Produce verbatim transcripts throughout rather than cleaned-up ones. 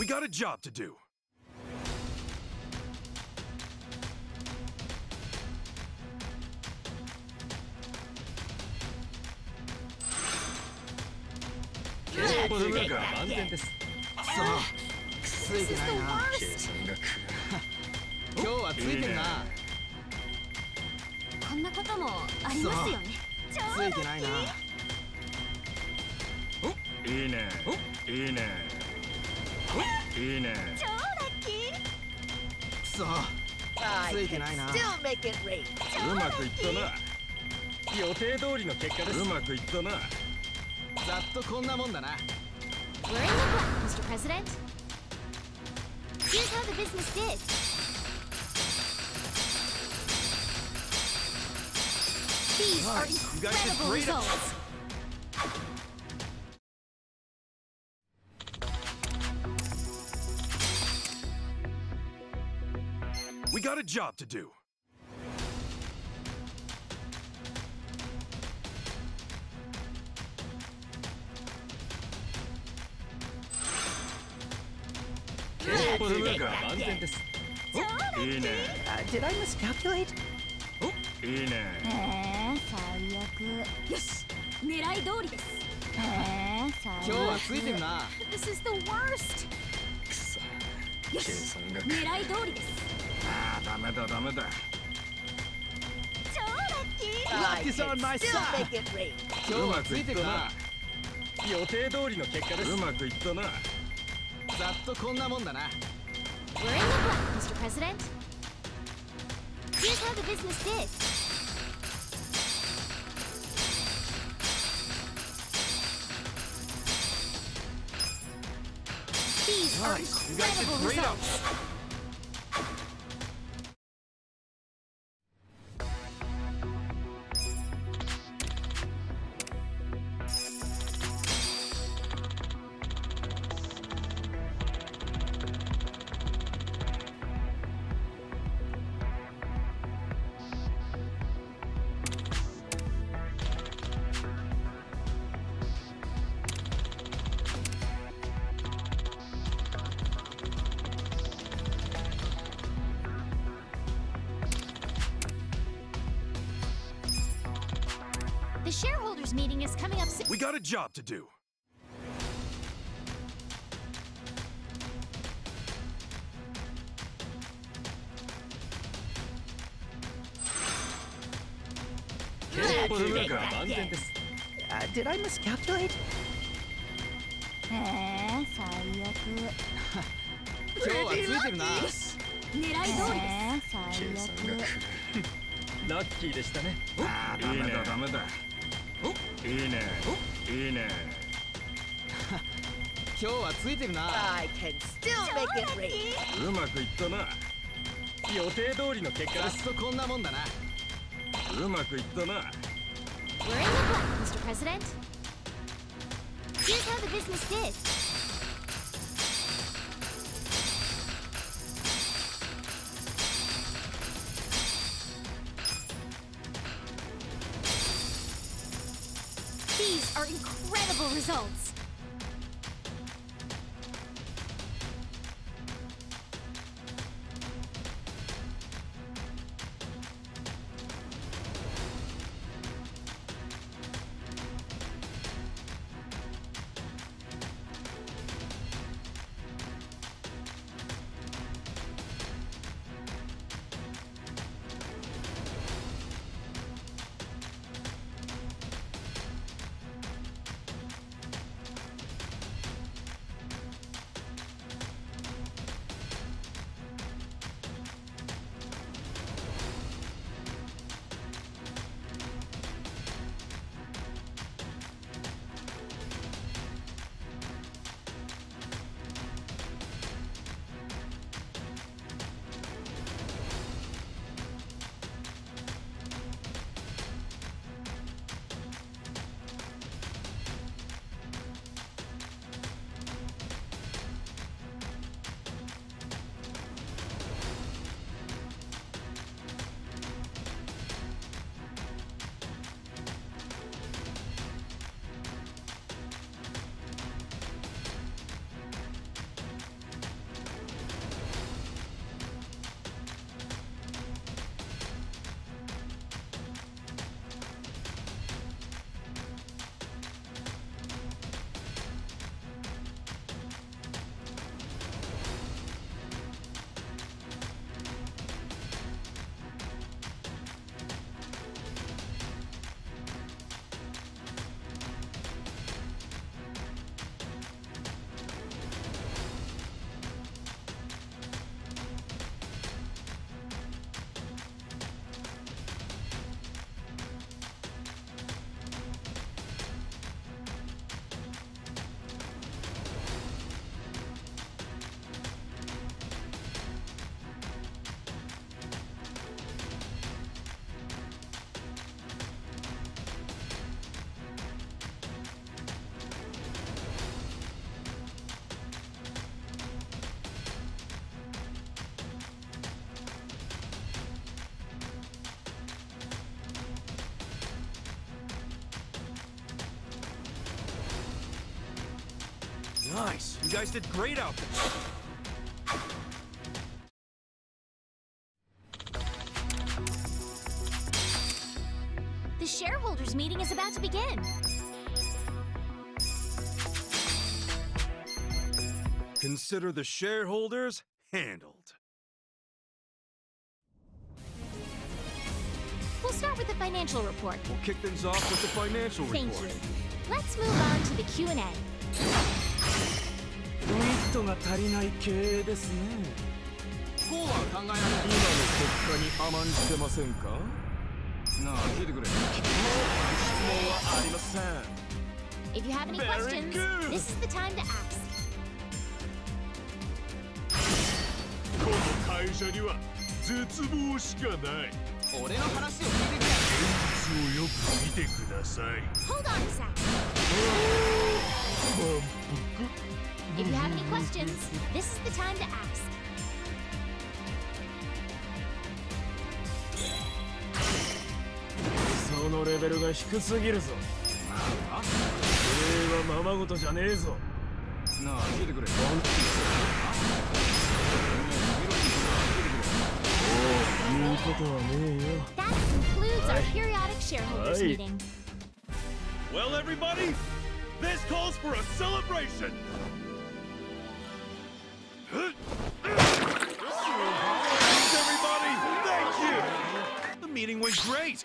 We got a job to do. This is the worst. 今日はついてるな。 こんなこともありますよね。 ついてないな。 いいね。いいね。いいね。 超ラッキー。 くそ。ついてないな。 うまくいったな。予定通りの結果です。うまくいったな。 ざっとこんなもんだな。 We're in the black, Mister President. Here's how the business did. These are incredible results. We got a job to do. Did I miscalculate? いいね。 えー、最悪。よし、狙い通りです。えー、最悪。 今日はついてるな。 This is the worst. くそ。 よし、狙い通りです。 ああ、ダメだダメだ。 超ラッキー。 Luck is on my side. 今日はついてるな。 予定通りの結果です。うまくいったな。 ざっとこんなもんだな。 We're in the black, Mister President. Here's how the business did. These are incredible results. The shareholders meeting is coming up soon. We got a job to do. Uh, did I miscalculate? えー、最悪。 今日はついてるな。 狙い通りです。えー、最悪。 ラッキーでしたね。ああ、ダメだダメだ。いいね。いいね。 今日はついてるな。 I can still make it rain. うまくいったな。予定通りの結果ざっです。 とこんなもんだな。 うまくいったな。 We're in the black, Mister President. Here's how the business did. These are incredible results. Nice. You guys did great out there. The shareholders meeting is about to begin. Consider the shareholders handled. We'll start with the financial report. We'll kick things off with the financial Thank report. you. Let's move on to the Q and A. ウィットが足りない経営ですね。こうは考えられない。今の結果に甘んじてませんか？なあ、聞いてくれ。もう質問はありません。 If you have any Very questions, good. this is the time to ask. この会社には絶望しかない。俺の話を聞いてくれ。現実をよく見てください。 Hold on a sec. 満腹。 If you have any questions, this is the time to ask. そのレベルが低すぎるぞ。それはままごとじゃねえぞ。 なあ、聞いてくれ。 That concludes our periodic shareholders Aye. meeting. Well, everybody, this calls for a celebration. Everybody, thank you. The meeting went great.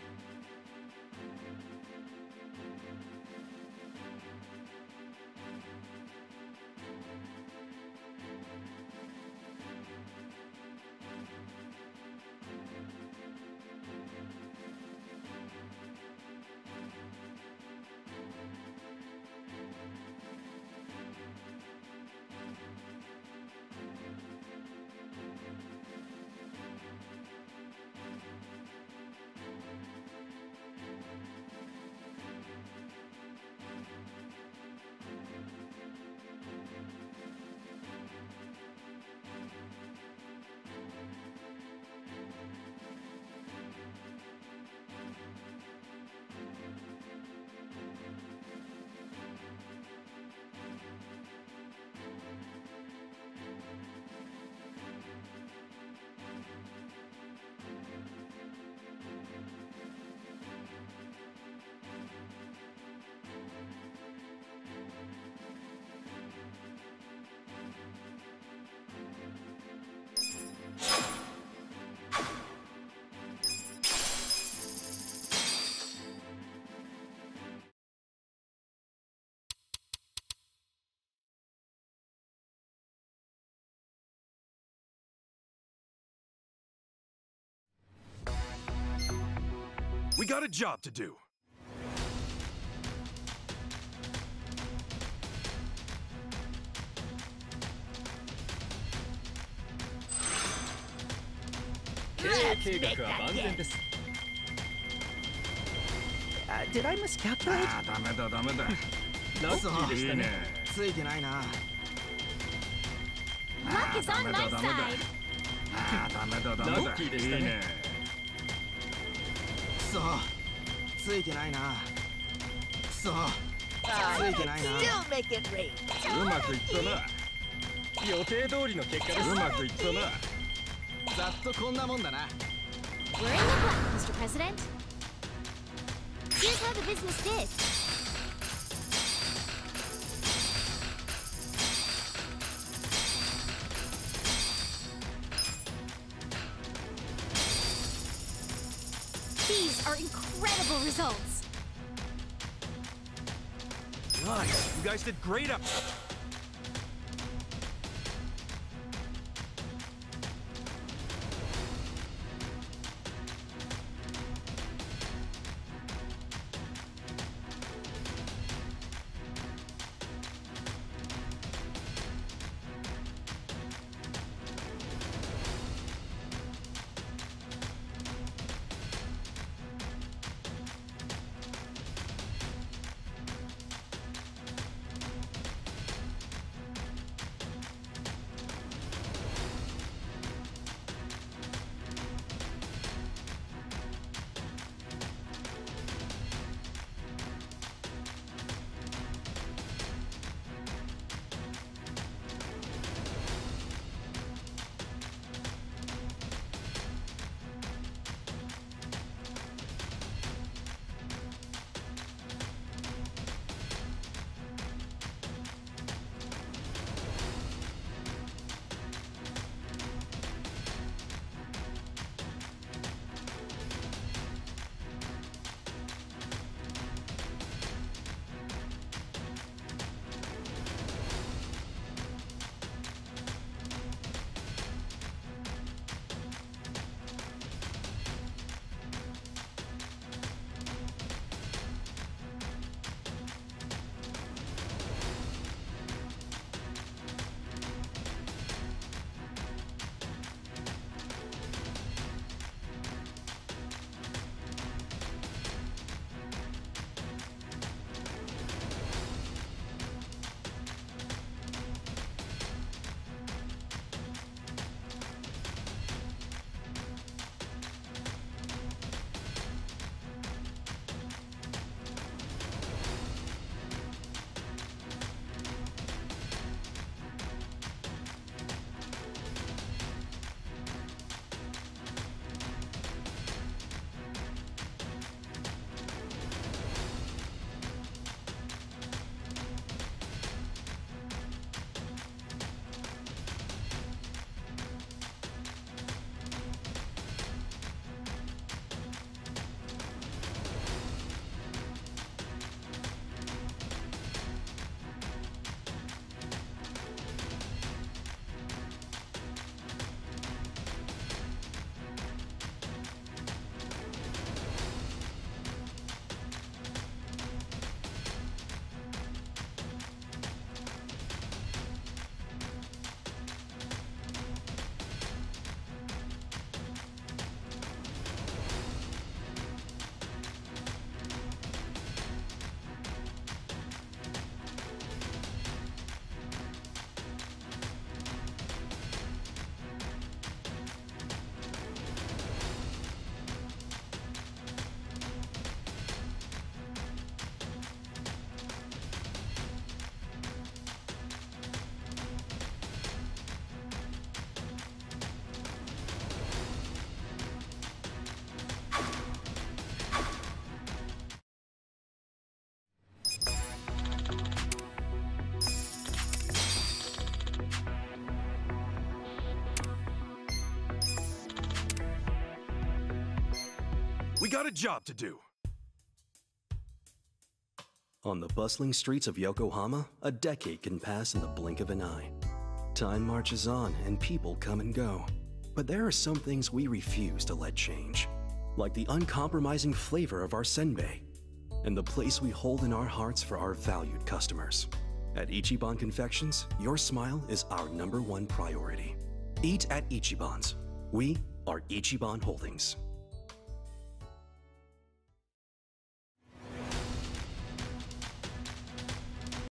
We got a job to do. Uh, did I miscalculate? ああ、ダメだダメだ。 ラッキーでしたね。 いいね。 ついてないな。 Luck is on my side. ああ、ダメだダメだ。 ラッキーでしたね。 いいね。 くそ。ついてないな。くそ。 Ah, ついてないな。 still make it rain. うまくいったな。 予定通りの結果です。 うまくいったな。 ざっとこんなもんだな。 We're in the black, Mister President. Here's how the business did. These are incredible results. Nice. You guys did great up. We got a job to do. On the bustling streets of Yokohama, a decade can pass in the blink of an eye. Time marches on and people come and go. But there are some things we refuse to let change, like the uncompromising flavor of our senbei and the place we hold in our hearts for our valued customers. At Ichiban Confections, your smile is our number one priority. Eat at Ichiban's. We are Ichiban Holdings.